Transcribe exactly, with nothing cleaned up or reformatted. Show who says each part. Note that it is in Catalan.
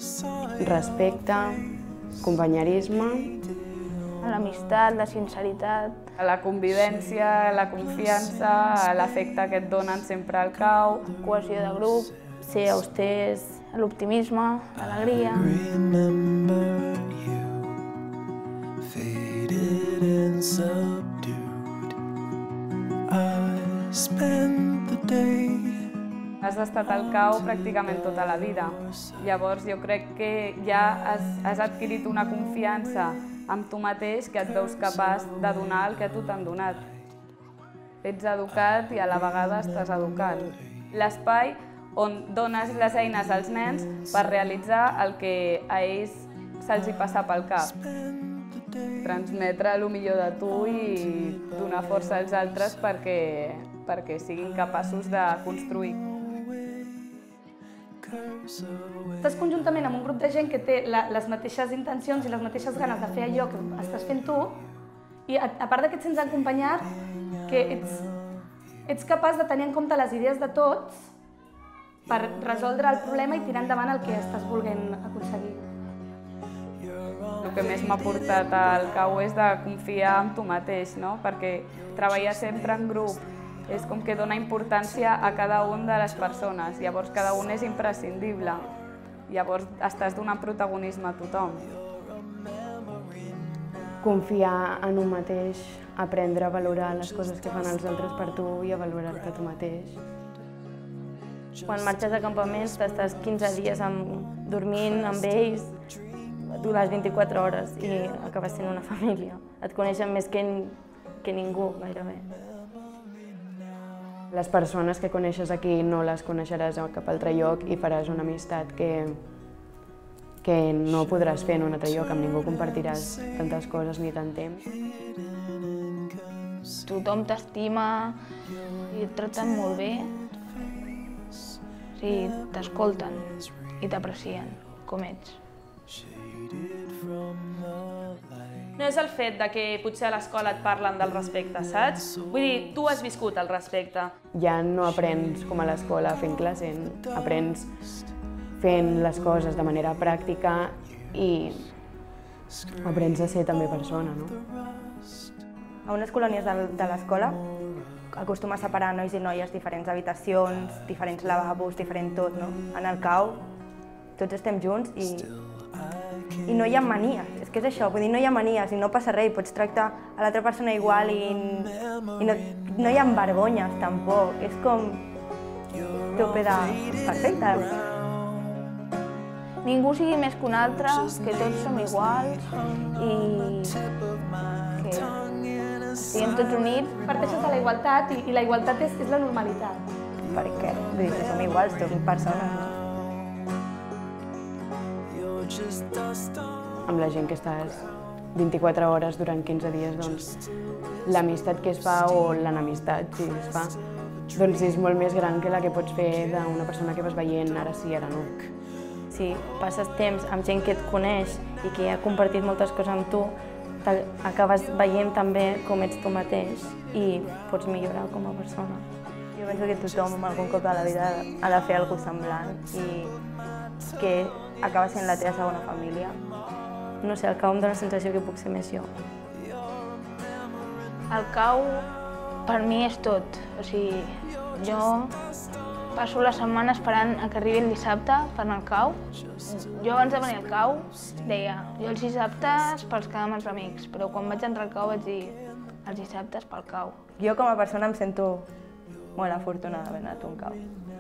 Speaker 1: respecte, companyerisme,
Speaker 2: l'amistat, la sinceritat,
Speaker 3: la convivència, la confiança, l'afecte que et donen sempre al cau,
Speaker 2: cohesió de grup, ser austers, l'optimisme, l'alegria.
Speaker 3: Has estat al cau pràcticament tota la vida. Llavors jo crec que ja has, has adquirit una confiança amb tu mateix que et veus capaç de donar el que a tu t'han donat. Ets educat i a la vegada estàs educat. L'espai on dones les eines als nens per realitzar el que a ells se'ls hi passa pel cap. Transmetre el millor de tu i donar força als altres perquè, perquè siguin capaços de construir.
Speaker 4: Estàs conjuntament amb un grup de gent que té la, les mateixes intencions i les mateixes ganes de fer allò que estàs fent tu, i a, a part de que et sents acompanyat, que ets, ets capaç de tenir en compte les idees de tots per resoldre el problema i tirar endavant el que estàs volent aconseguir.
Speaker 3: El que més m'ha portat al cau és de confiar en tu mateix, no? Perquè treballar sempre en grup és com que dona importància a cada una de les persones, llavors cada un és imprescindible, llavors estàs donant protagonisme a tothom.
Speaker 1: Confiar en un mateix, aprendre a valorar les coses que fan els altres per tu i a valorar-te tu mateix.
Speaker 2: Quan marxes a campaments t'estàs quinze dies amb, dormint amb ells, les vint-i-quatre hores i acabes sent una família. Et coneixen més que, que ningú, gairebé.
Speaker 1: Les persones que coneixes aquí no les coneixeràs a cap altre lloc i faràs una amistat que, que no podràs fer en un altre lloc, amb ningú compartiràs tantes coses ni tant temps.
Speaker 2: Tothom t'estima i et tracten molt bé, sí, t'escolten i t'aprecien com ets.
Speaker 5: No és el fet de que potser a l'escola et parlen del respecte, saps? Vull dir, tu has viscut el respecte.
Speaker 1: Ja no aprens com a l'escola fent classe, aprens fent les coses de manera pràctica i aprens a ser també persona, no?
Speaker 6: A unes colònies de, de l'escola acostuma a separar nois i noies diferents habitacions, diferents lavabos, diferent tot, no? En el cau tots estem junts i, i no hi ha manies, és que és això, vull dir, no hi ha manies i no passa res, pots tractar a l'altra persona igual i, i no, no hi ha vergonyes tampoc, és com tope de perfecte.
Speaker 2: Ningú sigui més que un altre, que tots som iguals i que estiguem tots units.
Speaker 4: Parteixes de la igualtat i, i la igualtat és, és la normalitat.
Speaker 6: Perquè vull dir, som iguals, som persones, no?
Speaker 1: Amb la gent que estàs vint-i-quatre hores durant quinze dies, doncs l'amistat que es fa o l'enemistat, si es fa, doncs és molt més gran que la que pots fer d'una persona que vas veient ara sí, ara no.
Speaker 2: Si passes temps amb gent que et coneix i que ha compartit moltes coses amb tu, acabes veient també com ets tu mateix i pots millorar com a persona.
Speaker 6: Jo penso que tothom algun cop de la vida ha de fer alguna cosa semblant i que acaba sent la teva segona família.
Speaker 2: No sé, el cau em dóna la sensació que puc ser més jo. El cau per mi és tot. O sigui, jo passo la setmana esperant que arribi el dissabte per anar al cau. Jo abans de venir al cau deia, jo els dissabtes pels quedar amb els amics, però quan vaig entrar al cau vaig dir, els dissabtes pel cau.
Speaker 6: Jo com a persona em sento molt afortunada d'haver anat a un cau.